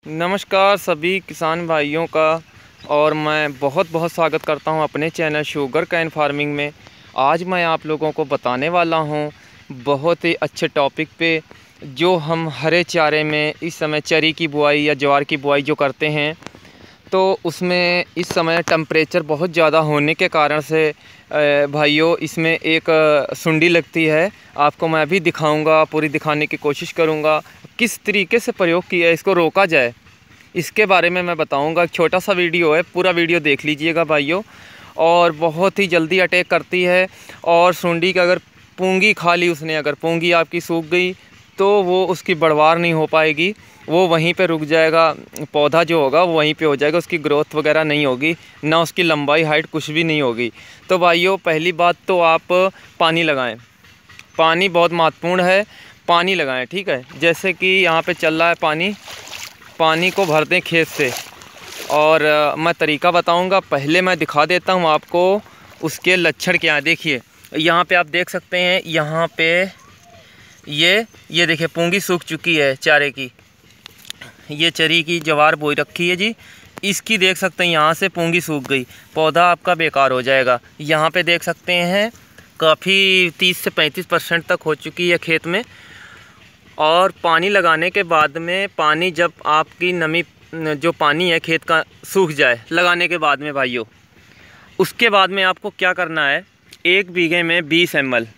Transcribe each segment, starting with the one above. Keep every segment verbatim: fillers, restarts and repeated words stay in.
नमस्कार सभी किसान भाइयों का। और मैं बहुत बहुत स्वागत करता हूं अपने चैनल शुगर कैन फार्मिंग में। आज मैं आप लोगों को बताने वाला हूं बहुत ही अच्छे टॉपिक पे, जो हम हरे चारे में इस समय चरी की बुआई या ज्वार की बुआई जो करते हैं, तो उसमें इस समय टेम्परेचर बहुत ज़्यादा होने के कारण से भाइयों इसमें एक सुंडी लगती है। आपको मैं भी दिखाऊंगा, पूरी दिखाने की कोशिश करूंगा किस तरीके से प्रयोग किया इसको रोका जाए, इसके बारे में मैं बताऊंगा। एक छोटा सा वीडियो है, पूरा वीडियो देख लीजिएगा भाइयों। और बहुत ही जल्दी अटैक करती है। और सुंडी का अगर पूंगी खा ली उसने, अगर पूंगी आपकी सूख गई तो वो उसकी बढ़वार नहीं हो पाएगी, वो वहीं पे रुक जाएगा। पौधा जो होगा वो वहीं पे हो जाएगा, उसकी ग्रोथ वगैरह नहीं होगी, ना उसकी लंबाई हाइट कुछ भी नहीं होगी। तो भाइयों पहली बात तो आप पानी लगाएं, पानी बहुत महत्वपूर्ण है, पानी लगाएं, ठीक है। जैसे कि यहाँ पे चल रहा है पानी, पानी को भर दें खेत से। और आ, मैं तरीका बताऊंगा, पहले मैं दिखा देता हूँ आपको उसके लक्षण क्या हैं। देखिए यहाँ पे आप देख सकते हैं, यहाँ पे ये ये देखिए पूंगी सूख चुकी है चारे की। ये चरी की ज्वार बोई रखी है जी, इसकी देख सकते हैं यहाँ से पूंगी सूख गई, पौधा आपका बेकार हो जाएगा। यहाँ पे देख सकते हैं काफ़ी तीस से पैंतीस परसेंट तक हो चुकी है खेत में। और पानी लगाने के बाद में, पानी जब आपकी नमी जो पानी है खेत का सूख जाए लगाने के बाद में भाइयों, उसके बाद में आपको क्या करना है, एक बीघे में बीस एम एल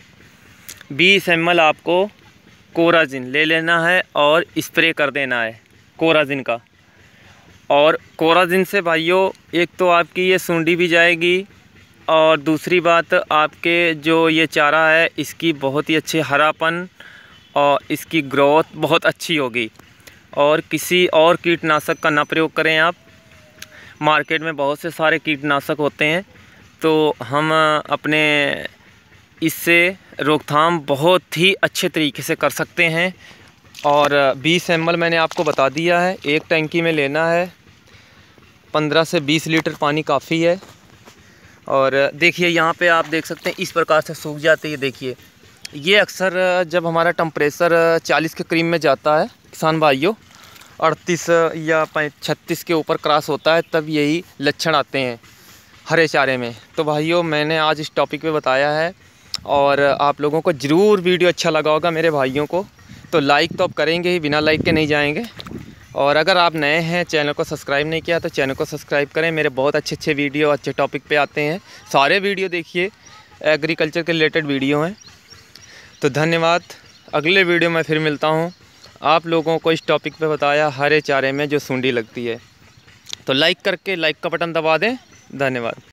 बीस एम एल आपको कोराजिन ले लेना है और स्प्रे कर देना है कोराजिन का। और कोराजिन से भाइयों एक तो आपकी ये सुंडी भी जाएगी, और दूसरी बात आपके जो ये चारा है इसकी बहुत ही अच्छे हरापन और इसकी ग्रोथ बहुत अच्छी होगी। और किसी और कीटनाशक का ना प्रयोग करें आप, मार्केट में बहुत से सारे कीटनाशक होते हैं, तो हम अपने इससे रोकथाम बहुत ही अच्छे तरीके से कर सकते हैं। और बीस एम एल मैंने आपको बता दिया है, एक टंकी में लेना है, पंद्रह से बीस लीटर पानी काफ़ी है। और देखिए यहाँ पे आप देख सकते हैं इस प्रकार से सूख जाती है। देखिए ये अक्सर जब हमारा टेम्परेचर चालीस के करीब में जाता है किसान भाइयों, अड़तीस या छत्तीस के ऊपर क्रॉस होता है, तब यही लक्षण आते हैं हरे चारे में। तो भाइयों मैंने आज इस टॉपिक पे बताया है, और आप लोगों को ज़रूर वीडियो अच्छा लगा होगा मेरे भाइयों को, तो लाइक तो आप करेंगे ही, बिना लाइक के नहीं जाएंगे। और अगर आप नए हैं, चैनल को सब्सक्राइब नहीं किया तो चैनल को सब्सक्राइब करें। मेरे बहुत अच्छे अच्छे वीडियो अच्छे टॉपिक पे आते हैं, सारे वीडियो देखिए, एग्रीकल्चर के रिलेटेड वीडियो हैं। तो धन्यवाद, अगले वीडियो में फिर मिलता हूँ। आप लोगों को इस टॉपिक पे बताया हरे चारे में जो सुंडी लगती है। तो लाइक करके लाइक का बटन दबा दें। धन्यवाद।